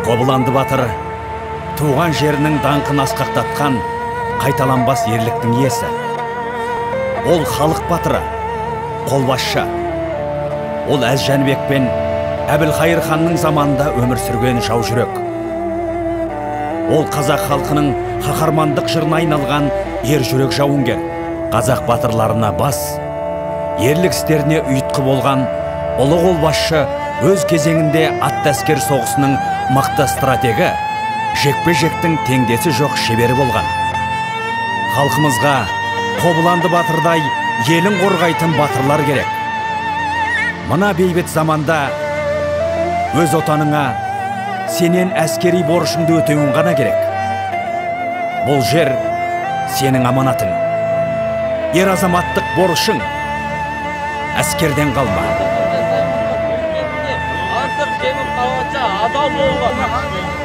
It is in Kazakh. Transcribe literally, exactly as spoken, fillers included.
Қобыланды батыр туған жерінің даңқын асқақтатқан қайталанбас ерліктің иесі. Ол халық батыры, қолбасшы. Ол Әз Жәнібек пен Әбілқайыр ханның заманында өмір сүрген жау жүрек. Ол қазақ халқының қаһармандық жырына айналған ер жүрек жауынгер. Қазақ батырларына бас, ерлік істеріне ұйытқы болған ұлы қолбасшы өз кезеңінде атты әскер соғысының мықты стратегі, жекпе-жектің теңдесі жоқ шебері болған. Халқымызға Қобыланды батырдай елін қорғайтын батырлар керек. Мына бейбіт заманда өз отаныңа сенен әскери борышыңды өтеуің ғана керек. Бұл жер сенің аманатың. Ер азаматтық борышың. Әскерден қалма. Артық жеңіп қалғанша адал болуға.